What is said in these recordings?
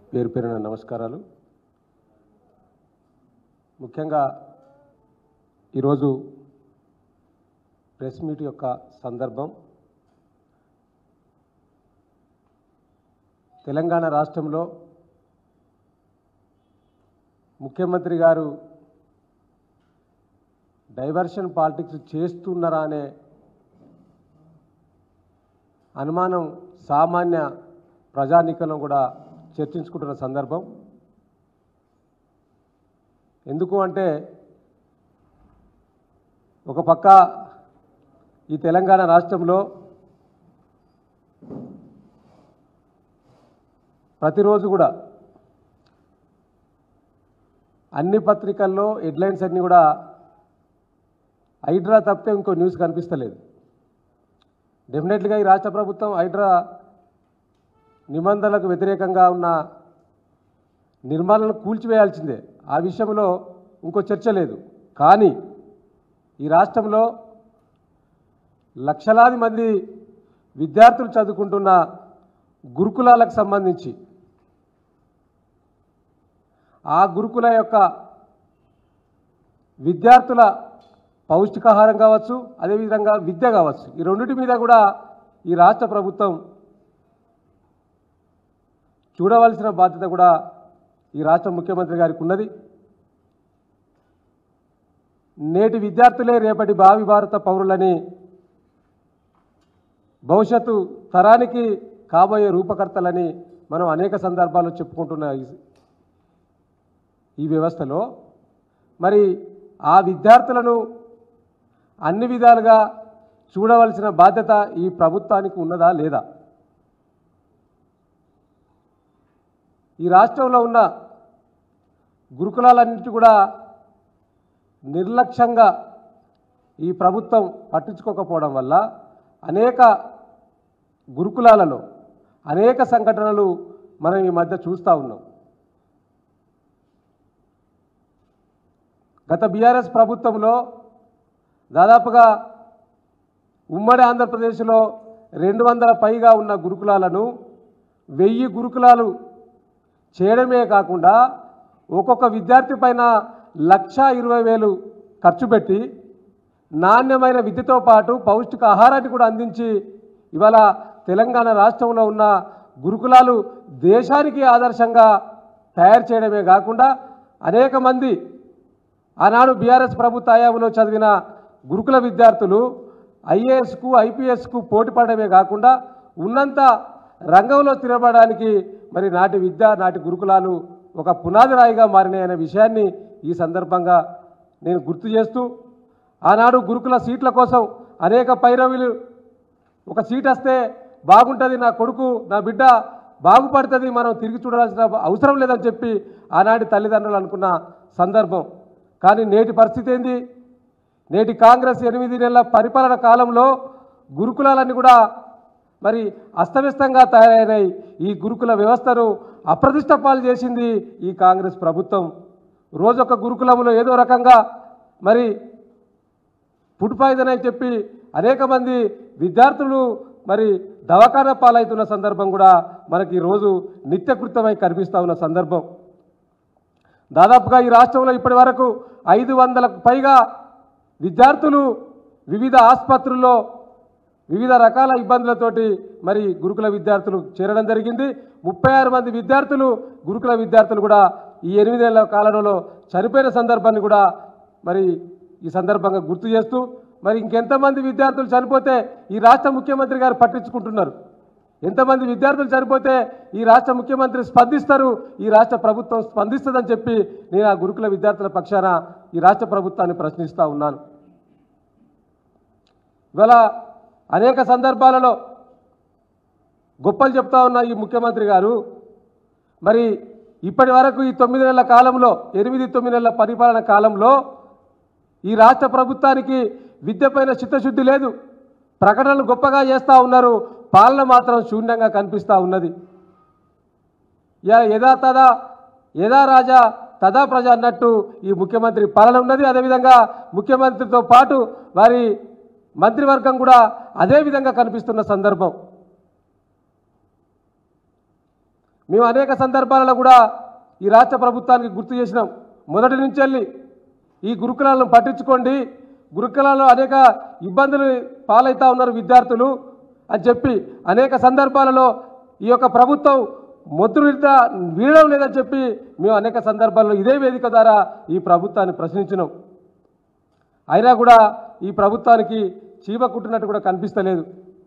పేరు పేరున నమస్కారాలు. ముఖ్యంగా ఈరోజు ప్రెస్ మీట్ యొక్క సందర్భం తెలంగాణ రాష్ట్రంలో ముఖ్యమంత్రి గారు డైవర్షన్ పాలిటిక్స్ చేస్తున్నారా అనే అనుమానం సామాన్య ప్రజానీకంలో కూడా చర్చించుకుంటున్న సందర్భం. ఎందుకు అంటే ఒక పక్క ఈ తెలంగాణ రాష్ట్రంలో ప్రతిరోజు కూడా అన్ని పత్రికల్లో హెడ్లైన్స్ అన్నీ కూడా హైడ్రా తప్పితే ఇంకో న్యూస్ కనిపిస్తలేదు. డెఫినెట్లీగా ఈ రాష్ట్ర ప్రభుత్వం హైడ్రా నిబంధనలకు వ్యతిరేకంగా ఉన్న నిర్మాణాలను కూల్చివేయాల్సిందే, ఆ విషయంలో ఇంకో చర్చ లేదు. కానీ ఈ రాష్ట్రంలో లక్షలాది మంది విద్యార్థులు చదువుకుంటున్న గురుకులాలకు సంబంధించి ఆ గురుకుల యొక్క విద్యార్థుల పౌష్టికాహారం కావచ్చు, అదేవిధంగా విద్య కావచ్చు, ఈ రెండింటి మీద కూడా ఈ రాష్ట్ర ప్రభుత్వం చూడవలసిన బాధ్యత కూడా ఈ రాష్ట్ర ముఖ్యమంత్రి గారికి ఉన్నది. నేటి విద్యార్థులే రేపటి భావి భారత పౌరులని, భవిష్యత్తు తరానికి కాబోయే రూపకర్తలని మనం అనేక సందర్భాల్లో చెప్పుకుంటున్న ఈ వ్యవస్థలో మరి ఆ విద్యార్థులను అన్ని విధాలుగా చూడవలసిన బాధ్యత ఈ ప్రభుత్వానికి ఉన్నదా లేదా? ఈ రాష్ట్రంలో ఉన్న గురుకులాలన్నింటి కూడా నిర్లక్ష్యంగా ఈ ప్రభుత్వం పట్టించుకోకపోవడం వల్ల అనేక గురుకులాలలో అనేక సంఘటనలు మనం ఈ మధ్య చూస్తూ ఉన్నాం. గత బీఆర్ఎస్ ప్రభుత్వంలో దాదాపుగా ఉమ్మడి ఆంధ్రప్రదేశ్లో 200 పైగా ఉన్న గురుకులాలను 1000 గురుకులాలు చేయడమే కాకుండా ఒక్కొక్క విద్యార్థి పైన 1,20,000 ఖర్చు పెట్టి నాణ్యమైన విద్యతో పాటు పౌష్టిక ఆహారాన్ని కూడా అందించి ఇవాళ తెలంగాణ రాష్ట్రంలో ఉన్న గురుకులాలు దేశానికి ఆదర్శంగా తయారు చేయడమే కాకుండా అనేక మంది ఆనాడు బీఆర్ఎస్ ప్రభుత్వ హయాంలో చదివిన గురుకుల విద్యార్థులు ఐఏఎస్కు ఐపీఎస్కు పోటీ పడడమే కాకుండా ఉన్నంత రంగంలో స్థిరపడడానికి మరి నాటి విద్య నాటి గురుకులాలు ఒక పునాది రాయిగా మారినాయనే విషయాన్ని ఈ సందర్భంగా నేను గుర్తు చేస్తూ, ఆనాడు గురుకుల సీట్ల కోసం అనేక పైరవీలు, ఒక సీట్ వస్తే బాగుంటుంది, నా కొడుకు నా బిడ్డ బాగుపడుతుంది, మనం తిరిగి చూడాల్సిన అవసరం లేదని చెప్పి ఆనాటి తల్లిదండ్రులు అనుకున్న సందర్భం. కానీ నేటి పరిస్థితి ఏంది? నేటి కాంగ్రెస్ 8 నెలల పరిపాలన కాలంలో గురుకులాలన్నీ కూడా మరి అస్తవ్యస్తంగా తయారైనాయి. ఈ గురుకుల వ్యవస్థను అప్రతిష్ట పాలు చేసింది ఈ కాంగ్రెస్ ప్రభుత్వం. రోజొక గురుకులంలో ఏదో రకంగా మరి ఫుడ్ పాయిజన్ అని చెప్పి అనేక మంది విద్యార్థులు మరి దవాఖానా పాలవుతున్న సందర్భం కూడా మనకి రోజు నిత్యకృతమై కనిపిస్తూ ఉన్న సందర్భం. దాదాపుగా ఈ రాష్ట్రంలో ఇప్పటి వరకు 500కు పైగా విద్యార్థులు వివిధ ఆసుపత్రుల్లో వివిధ రకాల ఇబ్బందులతోటి మరి గురుకుల విద్యార్థులు చేరడం జరిగింది. 36 మంది విద్యార్థులు గురుకుల విద్యార్థులు కూడా ఈ 8 నెలల కాలంలో చనిపోయిన సందర్భాన్ని కూడా మరి ఈ సందర్భంగా గుర్తు చేస్తూ, మరి ఇంకెంతమంది విద్యార్థులు చనిపోతే ఈ రాష్ట్ర ముఖ్యమంత్రి గారు పట్టించుకుంటున్నారు? ఎంతమంది విద్యార్థులు చనిపోతే ఈ రాష్ట్ర ముఖ్యమంత్రి స్పందిస్తారు, ఈ రాష్ట్ర ప్రభుత్వం స్పందిస్తుందని చెప్పి నేను ఆ గురుకుల విద్యార్థుల పక్షాన ఈ రాష్ట్ర ప్రభుత్వాన్ని ప్రశ్నిస్తూ ఉన్నాను. ఇవాళ అనేక సందర్భాలలో గొప్పలు చెప్తా ఉన్న ఈ ముఖ్యమంత్రి గారు మరి ఇప్పటి వరకు ఈ 9 నెలల కాలంలో 8-9 నెలల పరిపాలన కాలంలో ఈ రాష్ట్ర ప్రభుత్వానికి విద్యపైన చిత్తశుద్ధి లేదు. ప్రకటనలు గొప్పగా చేస్తూ ఉన్నారు, పాలన మాత్రం శూన్యంగా కనిపిస్తూ ఉన్నది. యథా రాజా తదా ప్రజ అన్నట్టు ఈ ముఖ్యమంత్రి పాలన ఉన్నది. అదేవిధంగా ముఖ్యమంత్రితో పాటు వారి మంత్రివర్గం కూడా అదే విధంగా కనిపిస్తున్న సందర్భం. మేము అనేక సందర్భాలలో కూడా ఈ రాష్ట్ర ప్రభుత్వానికి గుర్తు చేసినాం. మొదటి నుంచి వెళ్ళి ఈ గురుకులాలను పట్టించుకోండి, గురుకులాల్లో అనేక ఇబ్బందులు పాలవుతూ ఉన్నారు విద్యార్థులు అని చెప్పి అనేక సందర్భాలలో ఈ యొక్క ప్రభుత్వం మొద్దు వీడడం లేదని చెప్పి మేము అనేక సందర్భాల్లో ఇదే వేదిక ద్వారా ఈ ప్రభుత్వాన్ని ప్రశ్నించినాం. అయినా కూడా ఈ ప్రభుత్వానికి చీమ కుట్టినట్టు కూడా కనిపిస్తలేదు.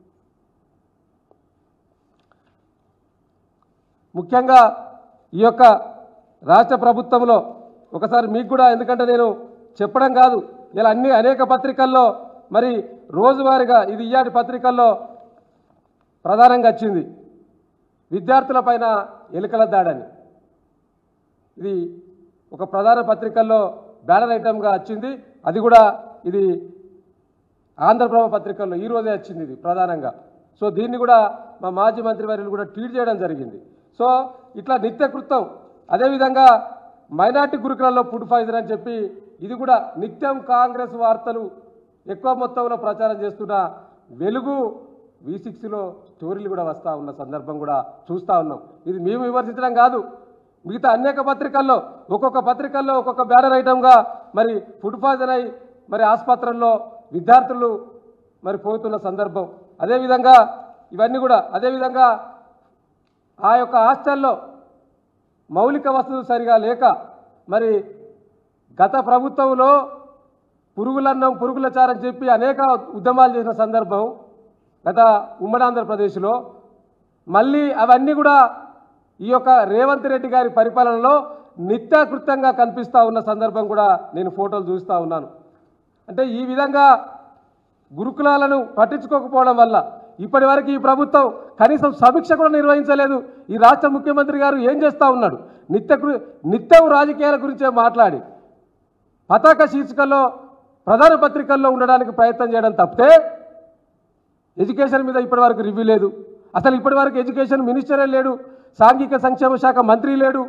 ముఖ్యంగా ఈ యొక్క రాష్ట్ర ప్రభుత్వంలో ఒకసారి మీకు కూడా, ఎందుకంటే నేను చెప్పడం కాదు, ఇలా అనేక పత్రికల్లో మరి రోజువారీగా ఇది ఇయాటి పత్రికల్లో ప్రధానంగా వచ్చింది విద్యార్థులపైన ఎలుకల దాడని. ఇది ఒక ప్రధాన పత్రికల్లో బ్యానర్ ఐటమ్గా వచ్చింది. అది కూడా ఇది ఆంధ్రప్రభ పత్రికల్లో ఈరోజే వచ్చింది ఇది ప్రధానంగా. సో దీన్ని కూడా మా మాజీ మంత్రివర్యులు కూడా ట్వీట్ చేయడం జరిగింది. సో ఇట్లా నిత్యకృత్యం. అదేవిధంగా మైనార్టీ గురుకులలో ఫుడ్ పాయిజన్ అని చెప్పి ఇది కూడా నిత్యం కాంగ్రెస్ వార్తలు ఎక్కువ మొత్తంలో ప్రచారం చేస్తున్న వెలుగు V6లో స్టోరీలు కూడా వస్తూ ఉన్న సందర్భం కూడా చూస్తూ ఉన్నాం. ఇది మేము విమర్శించడం కాదు, మిగతా అనేక పత్రికల్లో ఒక్కొక్క పత్రికల్లో ఒక్కొక్క బ్యానర్ ఐటమ్గా మరి ఫుడ్ పాయిజన్ అయి మరి ఆసుపత్రుల్లో విద్యార్థులు మరి పోతున్న సందర్భం. అదేవిధంగా ఇవన్నీ కూడా అదేవిధంగా ఆ యొక్క హాస్టల్లో మౌలిక వసతులు సరిగా లేక మరి గత ప్రభుత్వంలో పురుగులన్నం పురుగుల చారని చెప్పి అనేక ఉద్యమాలు చేసిన సందర్భం గత ఉమ్మడి ఆంధ్రప్రదేశ్లో. మళ్ళీ అవన్నీ కూడా ఈ యొక్క రేవంత్ రెడ్డి గారి పరిపాలనలో నిత్యకృత్యంగా కనిపిస్తూ ఉన్న సందర్భం కూడా నేను ఫోటోలు చూస్తూ ఉన్నాను. అంటే ఈ విధంగా గురుకులాలను పట్టించుకోకపోవడం వల్ల ఇప్పటి వరకు ఈ ప్రభుత్వం కనీసం సమీక్ష కూడా నిర్వహించలేదు. ఈ రాష్ట్ర ముఖ్యమంత్రి గారు ఏం చేస్తూ ఉన్నాడు? నిత్యం రాజకీయాల గురించే మాట్లాడి పతాక శీర్షికల్లో ప్రధాన పత్రికల్లో ఉండడానికి ప్రయత్నం చేయడం తప్పితే ఎడ్యుకేషన్ మీద ఇప్పటి వరకు రివ్యూ లేదు. అసలు ఇప్పటి వరకు ఎడ్యుకేషన్ మినిస్టరే లేడు, సాంఘిక సంక్షేమ శాఖ మంత్రి లేడు.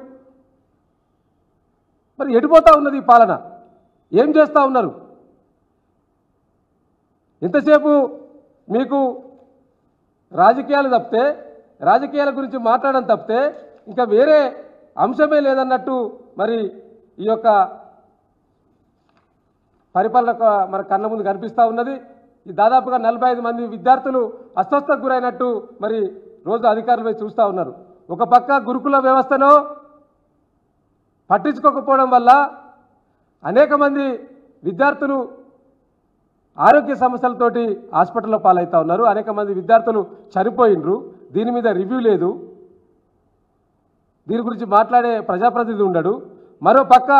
మరి ఎడిపోతూ ఉన్నది ఈ పాలన. ఏం చేస్తూ ఉన్నారు? ఎంతసేపు మీకు రాజకీయాలు తప్పితే, రాజకీయాల గురించి మాట్లాడడం తప్పితే ఇంకా వేరే అంశమే లేదన్నట్టు మరి ఈ యొక్క పరిపాలన మన కళ్ళ ముందు కనిపిస్తూ ఉన్నది. ఈ దాదాపుగా 45 మంది విద్యార్థులు అస్వస్థకు గురైనట్టు మరి రోజు అధికారులు చూస్తూ ఉన్నారు. ఒక పక్క గురుకుల వ్యవస్థను పట్టించుకోకపోవడం వల్ల అనేక మంది విద్యార్థులు ఆరోగ్య సమస్యలతోటి హాస్పిటల్లో పాలవుతూ ఉన్నారు. అనేక మంది విద్యార్థులు చనిపోయినరు. దీని మీద రివ్యూ లేదు, దీని గురించి మాట్లాడే ప్రజాప్రతినిధి ఉండడు. మరో పక్క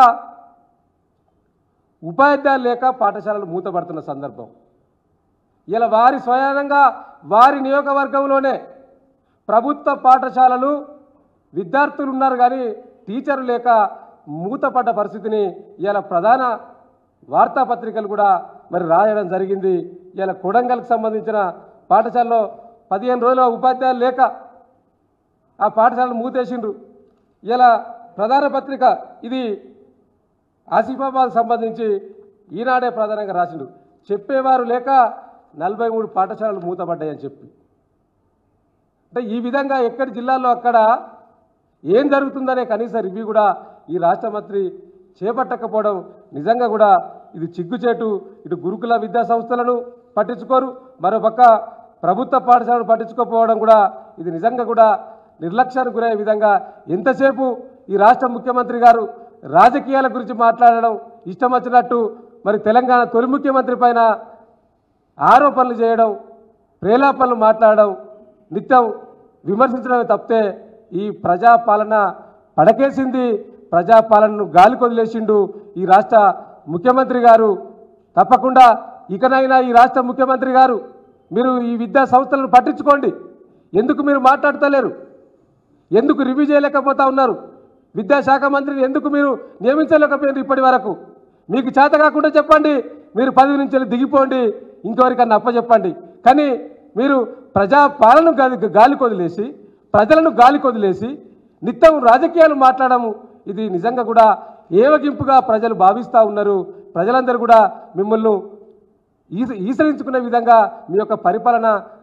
ఉపాధ్యాయులు లేక పాఠశాలలు మూతపడుతున్న సందర్భం. ఇలా వారి స్వయంగా వారి నియోజకవర్గంలోనే ప్రభుత్వ పాఠశాలలు విద్యార్థులు ఉన్నారు కానీ టీచర్లు లేక మూతపడ్డ పరిస్థితిని ఇలా ప్రధాన వార్తాపత్రికలు కూడా మరి రాయడం జరిగింది. ఇలా కొడంగల్కి సంబంధించిన పాఠశాలలో 15 రోజుల ఉపాధ్యాయులు లేక ఆ పాఠశాలను మూతేసిండ్రు. ఇలా ప్రధాన పత్రిక ఇది ఆసిఫాబాద్ సంబంధించి ఈనాడే ప్రధానంగా రాసిండు. చెప్పేవారు లేక 43 పాఠశాలలు మూతపడ్డాయని చెప్పి. అంటే ఈ విధంగా ఎక్కడి జిల్లాల్లో అక్కడ ఏం జరుగుతుందనే కనీస రివ్యూ కూడా ఈ రాష్ట్ర మంత్రి చేపట్టకపోవడం నిజంగా కూడా ఇది చిగ్గుచేటు. ఇటు గురుకుల విద్యా సంస్థలను పట్టించుకోరు, మరోపక్క ప్రభుత్వ పాఠశాలను పట్టించుకోకపోవడం కూడా ఇది నిజంగా కూడా నిర్లక్ష్యానికి గురయ్యే విధంగా. ఎంతసేపు ఈ రాష్ట్ర ముఖ్యమంత్రి గారు రాజకీయాల గురించి మాట్లాడడం, ఇష్టం వచ్చినట్టు మరి తెలంగాణ తొలి ముఖ్యమంత్రి పైన ఆరోపణలు చేయడం, ప్రేలాపనలు మాట్లాడడం, నిత్యం విమర్శించడమే తప్పితే ఈ ప్రజాపాలన పడకేసింది, ప్రజాపాలనను గాలి కొదిలేసిండు ఈ రాష్ట్ర ముఖ్యమంత్రి గారు. తప్పకుండా ఇకనైనా ఈ రాష్ట్ర ముఖ్యమంత్రి గారు మీరు ఈ విద్యా సంస్థలను పట్టించుకోండి. ఎందుకు మీరు మాట్లాడతలేరు? ఎందుకు రివ్యూ చేయలేకపోతా ఉన్నారు? విద్యాశాఖ మంత్రిని ఎందుకు మీరు నియమించలేకపోయారు ఇప్పటి వరకు? మీకు చేత కాకుండా చెప్పండి, మీరు పదవి నుంచి దిగిపోండి, ఇంకెవరికన్నా అప్పచెప్పండి. కానీ మీరు ప్రజాపాలన గాలి కొదిలేసి, ప్రజలను గాలి కొదిలేసి నిత్యం రాజకీయాలు మాట్లాడము ఇది నిజంగా కూడా ఏవగింపుగా ప్రజలు భావిస్తూ ఉన్నారు. ప్రజలందరూ కూడా మిమ్మల్ని ఈసరించుకునే విధంగా మీ యొక్క పరిపాలన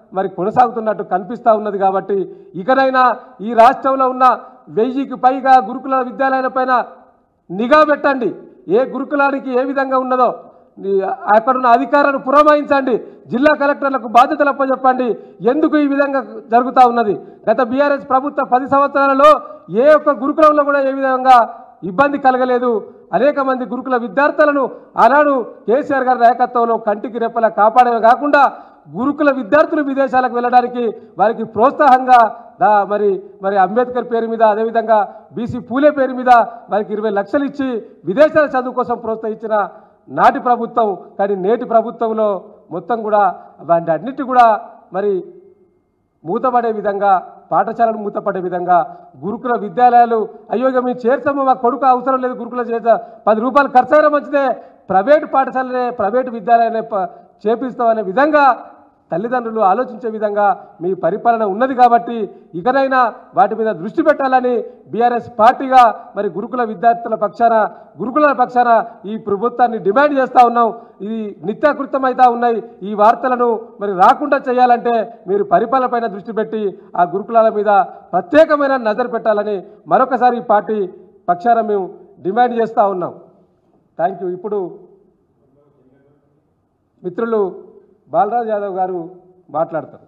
మరి కొనసాగుతున్నట్టు కనిపిస్తూ ఉన్నది. కాబట్టి ఇకనైనా ఈ రాష్ట్రంలో ఉన్న 1000కి పైగా గురుకుల విద్యాలయాలపైన నిఘా పెట్టండి. ఏ గురుకులానికి ఏ విధంగా ఉన్నదో అక్కడున్న అధికారులను పురమాయించండి. జిల్లా కలెక్టర్లకు బాధ్యతలు అప్పచెప్పండి. ఎందుకు ఈ విధంగా జరుగుతూ ఉన్నది? గత బీఆర్ఎస్ ప్రభుత్వ 10 సంవత్సరాలలో ఏ ఒక్క గురుకులంలో కూడా ఏ విధంగా ఇబ్బంది కలగలేదు. అనేక మంది గురుకుల విద్యార్థులను ఆనాడు కేసీఆర్ గారి నాయకత్వంలో కంటికి రెప్పలా కాపాడమే కాకుండా గురుకుల విద్యార్థులు విదేశాలకు వెళ్ళడానికి వారికి ప్రోత్సాహంగా మరి అంబేద్కర్ పేరు మీద, అదేవిధంగా బీసీ పూలే పేరు మీద వారికి 20 లక్షలు ఇచ్చి విదేశాల చదువు కోసం ప్రోత్సహించిన నాటి ప్రభుత్వం. కానీ నేటి ప్రభుత్వంలో మొత్తం కూడా వాటన్నిటి కూడా మరి మూతపడే విధంగా, పాఠశాలలు మూతపడే విధంగా గురుకుల విద్యాలయాలు అయ్యో మేము చేర్చాము, మా కొడుకు అవసరం లేదు గురుకుల చేర్చా, 10 రూపాయలు ఖర్చు అయినా మంచిదే, ప్రైవేటు పాఠశాలనే ప్రైవేటు విద్యాలయాలనే చేపిస్తామనే విధంగా తల్లిదండ్రులు ఆలోచించే విధంగా మీ పరిపాలన ఉన్నది. కాబట్టి ఇకనైనా వాటి మీద దృష్టి పెట్టాలని బీఆర్ఎస్ పార్టీగా మరి గురుకుల విద్యార్థుల పక్షాన, గురుకుల పక్షాన ఈ ప్రభుత్వాన్ని డిమాండ్ చేస్తూ ఉన్నాం. ఇది నిత్యాకృతమవుతూ ఉన్నాయి. ఈ వార్తలను మరి రాకుండా చేయాలంటే మీరు పరిపాలనపైన దృష్టి పెట్టి ఆ గురుకులాల మీద ప్రత్యేకమైన నజరు పెట్టాలని మరొకసారి ఈ పార్టీ పక్షాన మేము డిమాండ్ చేస్తూ ఉన్నాం. Thank you. ఇప్పుడు మిత్రులు బాలరాజ్ యాదవ్ గారు మాట్లాడతారు.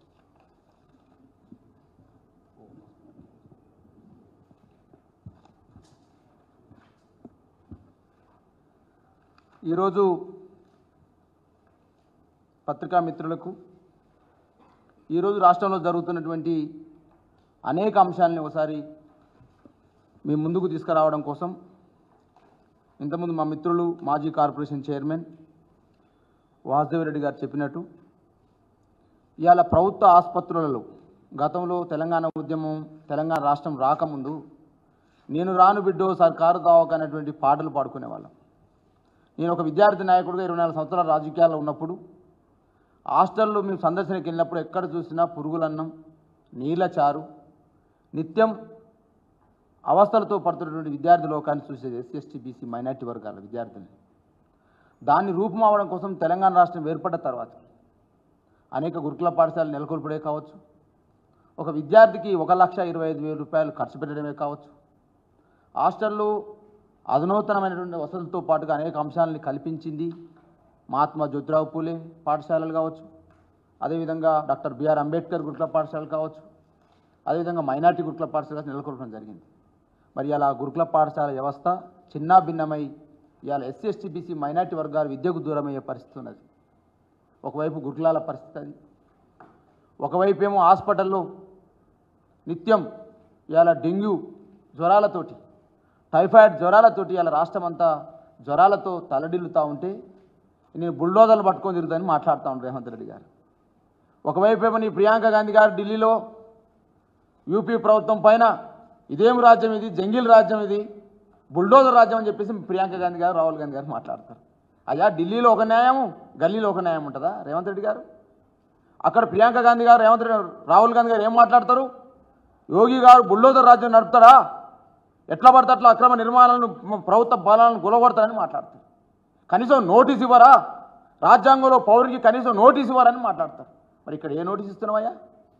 ఈరోజు పత్రికా మిత్రులకు ఈరోజు రాష్ట్రంలో జరుగుతున్నటువంటి అనేక అంశాలని ఒకసారి మీ ముందుకు తీసుకురావడం కోసం ఇంతకుముందు మా మిత్రులు మాజీ కార్పొరేషన్ చైర్మన్ వాసుదేవరెడ్డి గారు చెప్పినట్టు ఇవాళ ప్రభుత్వ ఆసుపత్రులలో గతంలో తెలంగాణ ఉద్యమం, తెలంగాణ రాష్ట్రం రాకముందు నేను రాను బిడ్డో సర్కారు దావక అనేటువంటి పాటలు పాడుకునేవాళ్ళం. నేను ఒక విద్యార్థి నాయకుడిగా 24 సంవత్సరాల రాజకీయాల్లో ఉన్నప్పుడు హాస్టల్లో మేము సందర్శనకి వెళ్ళినప్పుడు ఎక్కడ చూసినా పురుగులన్నం, నీళ్ళ చారు, నిత్యం అవస్థలతో పడుతున్నటువంటి విద్యార్థి లోకాన్ని చూసేది ఎస్సీ ఎస్టీ బీసీ మైనార్టీ వర్గాల విద్యార్థులు. దాన్ని రూపం అవడం కోసం తెలంగాణ రాష్ట్రం ఏర్పడ్డ తర్వాత అనేక గురుకుల పాఠశాలలు నెలకొల్పడే కావచ్చు, ఒక విద్యార్థికి 1,25,000 రూపాయలు ఖర్చు పెట్టడమే కావచ్చు, హాస్టల్లో అధునూతనమైనటువంటి వసతులతో పాటుగా అనేక అంశాలని కల్పించింది. మహాత్మా జ్యోతిరావు పూలే పాఠశాలలు కావచ్చు, అదేవిధంగా డాక్టర్ బిఆర్ అంబేద్కర్ గురుకుల పాఠశాలలు కావచ్చు, అదేవిధంగా మైనార్టీ గురుకుల పాఠశాల నెలకొల్పడం జరిగింది. మరి అలా గురుకుల పాఠశాల వ్యవస్థ చిన్నా భిన్నమై ఇవాళ ఎస్సీ ఎస్టీ బీసీ మైనార్టీ వర్గాలు విద్యకు దూరమయ్యే పరిస్థితి ఉన్నది. ఒకవైపు గురుకులాల పరిస్థితి అది, ఒకవైపు ఏమో హాస్పిటల్లో నిత్యం ఇవాళ డెంగ్యూ జ్వరాలతోటి, టైఫాయిడ్ జ్వరాలతోటి ఇవాళ రాష్ట్రం అంతా జ్వరాలతో తలడిల్లుతూ ఉంటే నేను బుల్డోజర్లు పట్టుకొని తిరుగుతానని మాట్లాడుతూ ఉంటాను రేవంత్ రెడ్డి గారు. ఒకవైపు ఏమో నీ ప్రియాంక గాంధీ గారు ఢిల్లీలో యూపీ ప్రభుత్వం పైన ఇదేం రాజ్యం ఇది, జంగిల్ రాజ్యం ఇది, బుల్డోజర్ రాజ్యం అని చెప్పేసి ప్రియాంక గాంధీ గారు, రాహుల్ గాంధీ గారు మాట్లాడతారు. అయ్యా ఢిల్లీలో ఒక న్యాయం, గల్లీలో ఒక న్యాయం ఉంటుందా రేవంత్ రెడ్డి గారు? అక్కడ ప్రియాంక గాంధీ గారు, రాహుల్ గాంధీ గారు ఏం మాట్లాడతారు? యోగి గారు బుల్డోజర్ రాజ్యం నడుపుతారా, ఎట్లా పడితే అట్లా అక్రమ నిర్మాణాలను ప్రభుత్వ బలాలను గులగొడతారని మాట్లాడతారు. కనీసం నోటీస్ ఇవ్వరా, రాజ్యాంగంలో పౌరుడికి కనీసం నోటీస్ ఇవ్వరని మాట్లాడతారు. మరి ఇక్కడ ఏ నోటీస్ ఇస్తున్నావయ్యా?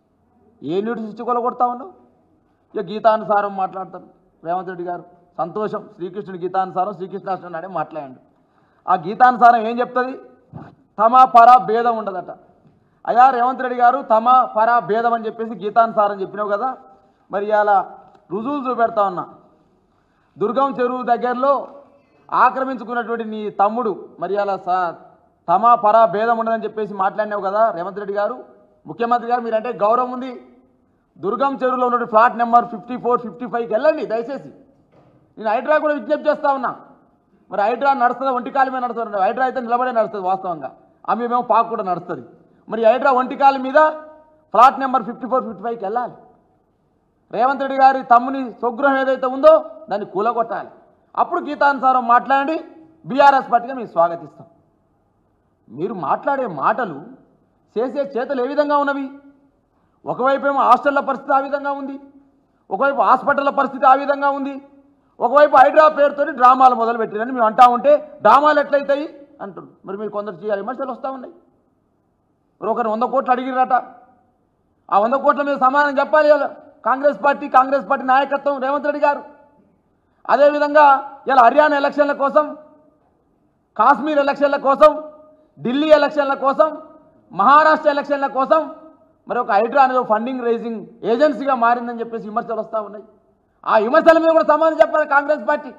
ఏ నోటీస్ ఇచ్చి కొలగొడతా ఉన్నావు? ఇక గీతానుసారం మాట్లాడతారు రేవంత్ రెడ్డి గారు. సంతోషం, శ్రీకృష్ణుడి గీతానుసారం శ్రీకృష్ణాష్టమి నాడే మాట్లాడండి. ఆ గీతానుసారం ఏం చెప్తుంది? తమ పర భేదం ఉండదట. అయ్యా రేవంత్ రెడ్డి గారు, తమ పర భేదం అని చెప్పేసి గీతానుసారం చెప్పినావు కదా, మరి ఇలా రుజువులు చూపెడతా ఉన్నా. దుర్గం చెరువు దగ్గరలో ఆక్రమించుకున్నటువంటి నీ తమ్ముడు మరి అలా తమ పర భేదం ఉండదని చెప్పేసి మాట్లాడినావు కదా రేవంత్ రెడ్డి గారు. ముఖ్యమంత్రి గారు మీరంటే గౌరవం ఉంది. దుర్గం చెరువులో ఉన్న ఫ్లాట్ నెంబర్ 54, 55కి వెళ్ళండి దయచేసి. నేను హైడ్రా కూడా విజ్ఞప్తి చేస్తా ఉన్నా. మరి హైడ్రా నడుస్తుందా? ఒంటికాల మీద నడుస్తుంది. హైడ్రా అయితే నిలబడే నడుస్తుంది వాస్తవంగా, ఆమె మేము పాకు కూడా నడుస్తుంది. మరి హైడ్రా ఒంటికాల మీద ఫ్లాట్ నెంబర్ 54, 55కి వెళ్ళాలి. రేవంత్ రెడ్డి గారి తమ్ముని స్వగృహం ఏదైతే ఉందో దాన్ని కూలగొట్టాలి. అప్పుడు గీతానుసారం మాట్లాడి బీఆర్ఎస్ పార్టీగా మేము స్వాగతిస్తాం. మీరు మాట్లాడే మాటలు, చేసే చేతలు ఏ విధంగా ఉన్నవి? ఒకవైపు ఏమో హాస్టళ్ల పరిస్థితి ఆ విధంగా ఉంది, ఒకవైపు హాస్పిటళ్ల పరిస్థితి ఆ విధంగా ఉంది, ఒకవైపు హైడ్రా పేరుతో డ్రామాలు మొదలు పెట్టిరని మేము అంటా ఉంటే డ్రామాలు ఎట్లయితాయి అంటారు. మరి మీరు కొందరు చేయాలి విమర్శలు వస్తూ ఉన్నాయి. ఒకరు 100 కోట్లు అడిగిరట. ఆ 100 కోట్ల మీద సమాధానం చెప్పాలి కాంగ్రెస్ పార్టీ నాయకత్వం రేవంత్ రెడ్డి గారు. అదేవిధంగా ఇలా హర్యానా ఎలక్షన్ల కోసం, కాశ్మీర్ ఎలక్షన్ల కోసం, ఢిల్లీ ఎలక్షన్ల కోసం, మహారాష్ట్ర ఎలక్షన్ల కోసం మరి ఒక హైడ్రా అనేది ఫండింగ్ రైజింగ్ ఏజెన్సీగా మారిందని చెప్పేసి విమర్శలు వస్తూ ఉన్నాయి. ఆ విమర్శల మీద కూడా సమాధానం చెప్పాలి కాంగ్రెస్ పార్టీ.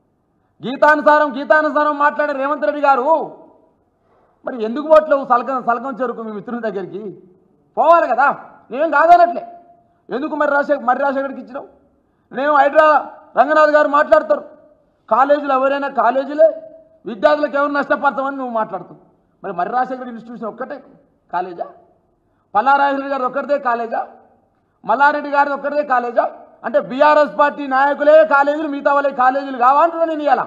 గీతానుసారం మాట్లాడే రేవంత్ రెడ్డి గారు మరి ఎందుకు పోట్లేవు సలకం చెరుకు మీ మిత్రుల దగ్గరికి పోవాలి కదా. నేనేం కాదనట్లే. ఎందుకు మరి రాజశేఖర్కి ఇచ్చినావు? నేను హైడ్రా రంగనాథ్ గారు మాట్లాడతారు, కాలేజీలు ఎవరైనా కాలేజీలే, విద్యార్థులకు ఎవరు నష్టపడతామని నువ్వు మాట్లాడుతావు. మరి రాజశేఖర్ ఇన్స్టిట్యూషన్ ఒక్కటే కాలేజా? పల్లారాజరెడ్డి గారు ఒక్కరిదే కాలేజా? మల్లారెడ్డి గారిది ఒక్కరిదే కాలేజా? అంటే బీఆర్ఎస్ పార్టీ నాయకులే కాలేజీలు, మిగతా వాళ్ళే కాలేజీలు కావాలంటున్నాను నేను. ఇలా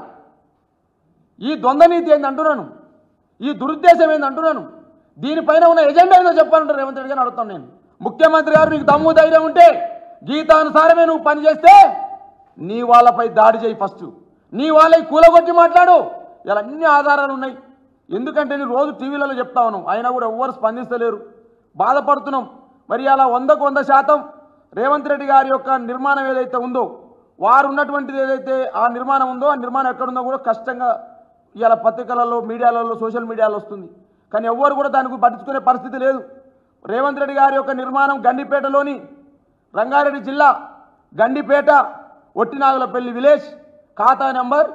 ఈ ద్వంద్వ నీతి ఏంది అంటున్నాను, ఈ దురుద్దేశం ఏంది అంటున్నాను. దీనిపైన ఉన్న ఎజెండా ఏదో చెప్పాలంటారు రేవంత్ రెడ్డి గారిని అడుగుతాను నేను. ముఖ్యమంత్రి గారు నీకు దమ్ము ధైర్యం ఉంటే గీతానుసారమే నువ్వు పనిచేస్తే నీ వాళ్ళపై దాడి చేయి. ఫస్ట్ నీ వాళ్ళకి కూలగొట్టి మాట్లాడు. ఇలా అన్ని ఆధారాలు ఉన్నాయి. ఎందుకంటే నేను రోజు టీవీలలో చెప్తా ఉన్నాం, అయినా కూడా ఎవ్వరు స్పందిస్తలేరు, బాధపడుతున్నాం. మరి అలా 100% రేవంత్ రెడ్డి గారి యొక్క నిర్మాణం ఏదైతే ఉందో, వారు ఉన్నటువంటిది ఏదైతే ఆ నిర్మాణం ఉందో, ఆ నిర్మాణం ఎక్కడుందో కూడా కష్టంగా ఇవాళ పత్రికలలో, మీడియాలలో, సోషల్ మీడియాలో వస్తుంది. కానీ ఎవ్వరు కూడా దానికి పట్టించుకునే పరిస్థితి లేదు. రేవంత్ రెడ్డి గారి యొక్క నిర్మాణం గండిపేటలోని, రంగారెడ్డి జిల్లా గండిపేట ఒట్టినాగులపల్లి విలేజ్, ఖాతా నెంబర్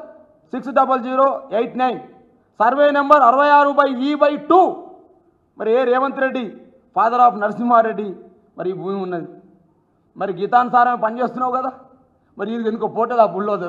60089, సర్వే నెంబర్ 66/E/2. మరి ఏ రేవంత్ రెడ్డి ఫాదర్ ఆఫ్ నరసింహారెడ్డి మరి ఈ భూమి ఉన్నది. మరి గీతానుసారమే పనిచేస్తున్నావు కదా. మరి ఇది ఎందుకో పోటదా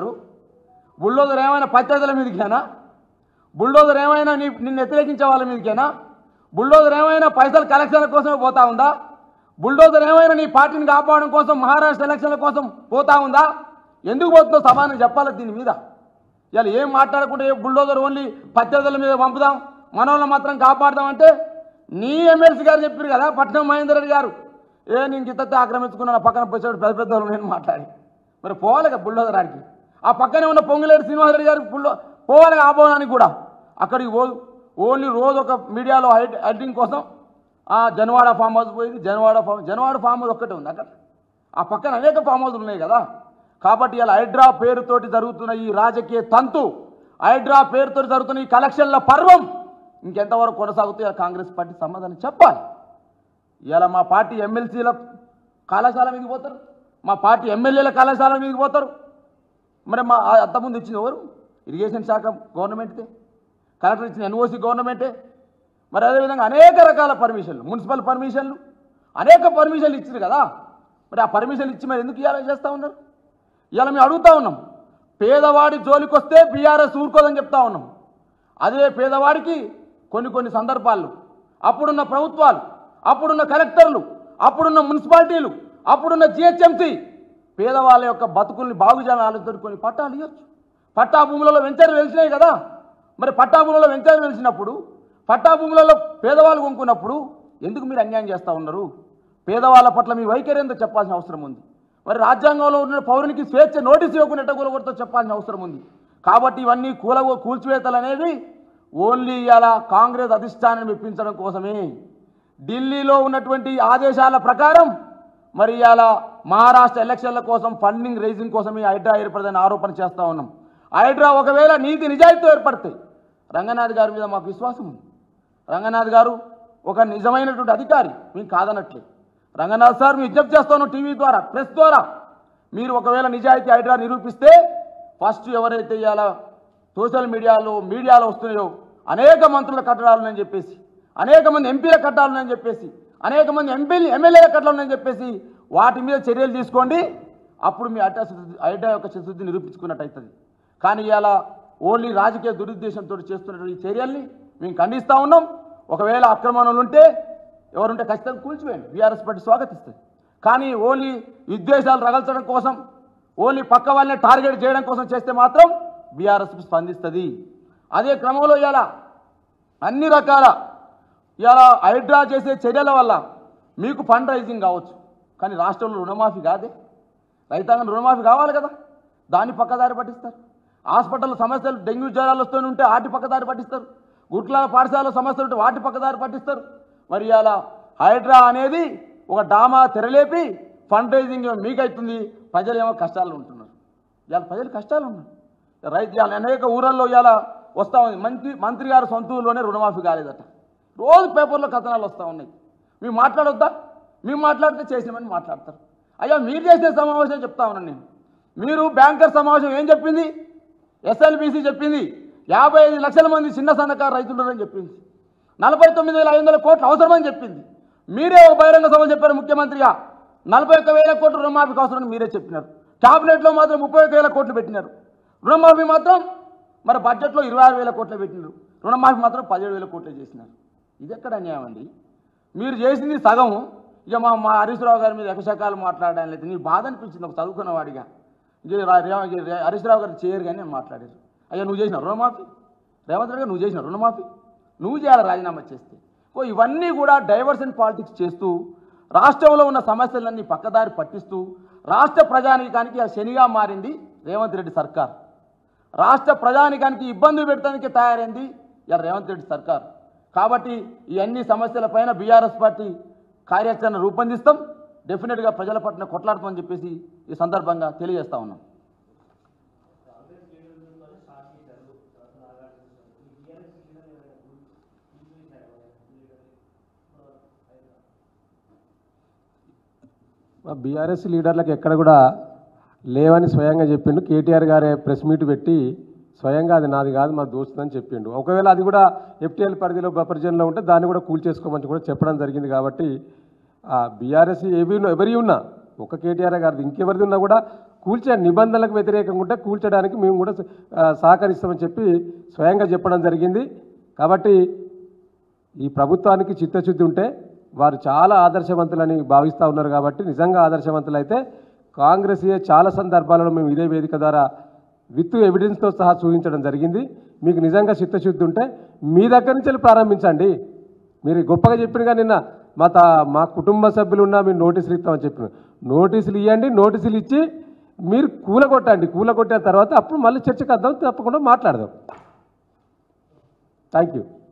బుల్డోజర్ ఏమైనా పత్రికల మీదకేనా? బుల్డోజర్ ఏమైనా నిన్ను వ్యతిరేకించే వాళ్ళ మీదకేనా? బుల్డోజర్ ఏమైనా పైసలు కలెక్షన్ల కోసమే పోతా ఉందా? బుల్డోజర్ ఏమైనా నీ పార్టీని కాపాడడం కోసం, మహారాష్ట్ర ఎలక్షన్ల కోసం పోతా ఉందా? ఎందుకు పోతుందో సమాధానం చెప్పాలి దీని మీద. ఇలా ఏం మాట్లాడకుండా బుల్డోజర్ ఓన్లీ పత్రికల మీద పంపుదాం, మనోళ్ళని మాత్రం కాపాడదామంటే నీ ఎమ్మెల్సీ గారు చెప్పారు కదా, పట్నం మహేందర్ రెడ్డి గారు, నేను గిత్తతే ఆక్రమించుకున్న పక్కన పోసాడు పెద్ద నేను మాట్లాడి. మరి పోవాలి కదా బుల్డోజర్ ఆడికి. ఆ పక్కనే ఉన్న పొంగులేటి శ్రీనివాసరెడ్డి గారు పోవాలి ఆ భవనానికి కూడా. అక్కడికి ఓన్లీ రోజు ఒక మీడియాలో హైడింగ్ కోసం జనవాడ ఫామ్ హౌస్ పోయింది. జనవాడ ఫామ్ హౌస్ ఒక్కటే ఉంది అక్కడ. ఆ పక్కన అనేక ఫామ్ హౌస్లు ఉన్నాయి కదా. కాబట్టి ఇలా హైడ్రా పేరుతోటి జరుగుతున్న ఈ రాజకీయ తంతు, హైడ్రా పేరుతో జరుగుతున్న ఈ కలెక్షన్ల పర్వం ఇంకెంతవరకు కొనసాగుతాయో కాంగ్రెస్ పార్టీ సమాధానం చెప్పాలి. ఇలా మా పార్టీ ఎమ్మెల్సీల కళాశాల మీదకి పోతారు, మా పార్టీ ఎమ్మెల్యేల కళాశాల మీదకి పోతారు. మరి మా అంతకుముందు ఇచ్చిన ఎవరు? ఇరిగేషన్ శాఖ గవర్నమెంట్దే, కలెక్టర్ ఇచ్చిన ఎన్ఓసి గవర్నమెంటే. మరి అదేవిధంగా అనేక రకాల పర్మిషన్లు, మున్సిపల్ పర్మిషన్లు, అనేక పర్మిషన్లు ఇచ్చారు కదా. మరి ఆ పర్మిషన్లు ఇచ్చి మరి ఎందుకు ఇలా చేస్తూ ఉన్నారు? ఇలా మేము అడుగుతూ ఉన్నాం. పేదవాడి జోలికి వస్తే బీఆర్ఎస్ ఊరుకోదని చెప్తా ఉన్నాం. అదే పేదవాడికి కొన్ని సందర్భాల్లో అప్పుడున్న ప్రభుత్వాలు, అప్పుడున్న కలెక్టర్లు, అప్పుడున్న మున్సిపాలిటీలు, అప్పుడున్న జిహెచ్ఎంసీ పేదవాళ్ళ యొక్క బతుకుల్ని బాగు చేయాలని ఆలోచన కొన్ని పట్టాలు ఇవ్వచ్చు. పట్టా భూములలో వెంచర్లు వెలిసినాయి కదా. మరి పట్టా భూములలో వెంచర్లు వెలిసినప్పుడు, పట్టా భూములలో పేదవాళ్ళు కొనుక్కున్నప్పుడు ఎందుకు మీరు అన్యాయం చేస్తూ ఉన్నారు? పేదవాళ్ళ పట్ల మీ వైఖరి ఏందో చెప్పాల్సిన అవసరం ఉంది. మరి రాజ్యాంగంలో ఉన్న పౌరునికి స్వేచ్ఛ నోటీసు ఇవ్వకుండా ఎట్టగూలగొడతో చెప్పాల్సిన అవసరం ఉంది. కాబట్టి ఇవన్నీ కూల్చివేతలు అనేవి ఓన్లీ ఇలా కాంగ్రెస్ అధిష్టానాన్ని మెప్పించడం కోసమే. ఢిల్లీలో ఉన్నటువంటి ఆదేశాల ప్రకారం మరి ఇలా మహారాష్ట్ర ఎలక్షన్ల కోసం ఫండింగ్ రైజింగ్ కోసమే హైడ్రా ఏర్పడదని ఆరోపణ చేస్తూ ఉన్నాం. హైడ్రా ఒకవేళ నీతి నిజాయితీతో ఏర్పడతాయి. రంగనాథ్ గారి మీద మాకు విశ్వాసం ఉంది. రంగనాథ్ గారు ఒక నిజమైనటువంటి అధికారి, మేము కాదనట్లే. రంగనాథ్ సార్ మేము విజ్ఞప్తి చేస్తాను టీవీ ద్వారా, ప్రెస్ ద్వారా, మీరు ఒకవేళ నిజాయితీ హైడ్రా నిరూపిస్తే ఫస్ట్ ఎవరైతే ఇలా సోషల్ మీడియాలో వస్తున్నాయో అనేక మంత్రుల కట్టడాలని చెప్పేసి, అనేక మంది ఎంపీల కట్టాలని చెప్పేసి, అనేక మంది ఎమ్మెల్యేల కట్టాలని చెప్పేసి వాటి మీద చర్యలు తీసుకోండి. అప్పుడు మీ హైడ్రా యొక్క చిత్తశుద్ధి నిరూపించుకున్నట్టు అవుతుంది. కానీ ఇలా ఓన్లీ రాజకీయ దురుద్దేశంతో చేస్తున్నటువంటి ఈ చర్యల్ని మేము ఖండిస్తూ ఉన్నాం. ఒకవేళ అక్రమణలు ఉంటే ఎవరుంటే ఖచ్చితంగా కూల్చివేయండి, బీఆర్ఎస్ పార్టీ స్వాగతిస్తుంది. కానీ ఓన్లీ విద్వేషాలు రగల్చడం కోసం, ఓన్లీ పక్క వాళ్ళని టార్గెట్ చేయడం కోసం చేస్తే మాత్రం బీఆర్ఎస్ స్పందిస్తుంది. అదే క్రమంలో ఇలా అన్ని రకాల ఇలా హైడ్రా చేసే చర్యల వల్ల మీకు ఫండ్ రైజింగ్ కావచ్చు, కానీ రాష్ట్రంలో రుణమాఫీ కాదే. రైతాంగం రుణమాఫీ కావాలి కదా, దాన్ని పక్కదారి పట్టిస్తారు. హాస్పిటల్ సమస్యలు, డెంగ్యూ జ్వరాలు వస్తూనే ఉంటే వాటి పక్కదారి పట్టిస్తారు. గుట్ల పాఠశాల సమస్యలు ఉంటే వాటి పక్కదారి పట్టిస్తారు. మరి ఇవాళ హైడ్రా అనేది ఒక డామా తెరలేపి ఫండ్ రైజింగ్ మీకైతుంది, ప్రజలేమో కష్టాలు ఉంటున్నారు. ఇవాళ ప్రజలు కష్టాలు ఉన్నారు. రైతు ఇవాళ అనేక ఊరల్లో ఇవాళ వస్తూ ఉంది. మంత్రి గారు సొంత ఊరిలోనే రుణమాఫీ కాలేదట. రోజు పేపర్లో కథనాలు వస్తూ ఉన్నాయి. మేము మాట్లాడొద్దా? మేము మాట్లాడితే చేసినామని మాట్లాడతారు. అయ్యా మీరు చేసిన సమావేశం చెప్తా ఉన్నాను నేను. మీరు బ్యాంకర్ సమావేశం ఏం చెప్పింది? ఎస్ఎల్బీసీ చెప్పింది 55 లక్షల మంది చిన్న సన్నకారు రైతులున్నారని చెప్పింది. 49,500 కోట్లు అవసరమని చెప్పింది. మీరే ఒక బహిరంగ సభలు చెప్పారు ముఖ్యమంత్రిగా. 41,000 కోట్లు రుణమాఫీకి అవసరమని మీరే చెప్పినారు. క్యాబినెట్లో మాత్రం 31,000 కోట్లు పెట్టినారు. రుణమాఫీ మాత్రం మరి బడ్జెట్లో 26,000 కోట్లు పెట్టినారు. రుణమాఫీ మాత్రం 17,000 కోట్లు చేసినారు. ఇది ఎక్కడ అన్యాయం అండి? మీరు చేసింది సగం. ఇక మా హరీష్ రావు గారి మీద ఎకశకాలు మాట్లాడడం లేదు. నీ బాధ అనిపించింది ఒక చదువుకున్న వాడిగా. హరీష్ రావు గారు చేయరు కానీ నేను మాట్లాడారు. అయ్యా నువ్వు చేసిన రుణమాఫీ, రేవంత్ రెడ్డి గారు నువ్వు చేసిన రుణమాఫీ నువ్వు చేయాలి రాజీనామా చేస్తే. ఇవన్నీ కూడా డైవర్షన్ పాలిటిక్స్ చేస్తూ రాష్ట్రంలో ఉన్న సమస్యలన్నీ పక్కదారి పట్టిస్తూ రాష్ట్ర ప్రజానీకానికి శనిగా మారింది రేవంత్ రెడ్డి సర్కార్. రాష్ట్ర ప్రజానీకానికి ఇబ్బందులు పెట్టడానికి తయారైంది ఇలా రేవంత్ రెడ్డి సర్కార్. కాబట్టి ఈ అన్ని సమస్యలపైన బీఆర్ఎస్ పార్టీ కార్యాచరణ రూపొందిస్తాం. డెఫినెట్గా ప్రజల పట్ల కొట్లాడతామని చెప్పేసి ఈ సందర్భంగా తెలియజేస్తా ఉన్నాం. బీఆర్ఎస్ లీడర్లకు ఎక్కడ కూడా లేవని స్వయంగా చెప్పిండు. కేటీఆర్ గారే ప్రెస్ మీట్ పెట్టి స్వయంగా అది నాది కాదు మా దోస్తుందని చెప్పిండు. ఒకవేళ అది కూడా ఎఫ్టీఎల్ పరిధిలో బఫర్ జోన్లో ఉంటే దాన్ని కూడా కూల్చేసుకోమని కూడా చెప్పడం జరిగింది. కాబట్టి బీఆర్ఎస్ ఎవరి ఉన్నా ఒక కేటీఆర్ గారిది ఇంకెవరిది ఉన్నా కూడా కూల్చే నిబంధనలకు వ్యతిరేకంగా ఉంటే కూల్చడానికి మేము కూడా సహకరిస్తామని చెప్పి స్వయంగా చెప్పడం జరిగింది. కాబట్టి ఈ ప్రభుత్వానికి చిత్తశుద్ధి ఉంటే వారు చాలా ఆదర్శవంతులని భావిస్తూ ఉన్నారు. కాబట్టి నిజంగా ఆదర్శవంతులు అయితే కాంగ్రెస్ చాలా సందర్భాలలో మేము ఇదే వేదిక ద్వారా విత్ ఎవిడెన్స్తో సహా చూపించడం జరిగింది. మీకు నిజంగా చిత్తశుద్ధి ఉంటే మీ దగ్గర నుంచి ప్రారంభించండి. మీరు గొప్పగా చెప్పినగా నిన్న మా కుటుంబ సభ్యులు ఉన్నా మీరు నోటీసులు ఇస్తామని చెప్పిన నోటీసులు ఇవ్వండి. నోటీసులు ఇచ్చి మీరు కూలగొట్టండి. కూలగొట్టిన తర్వాత అప్పుడు మళ్ళీ చర్చకు వద్దాం, తప్పకుండా మాట్లాడదాం. Thank you.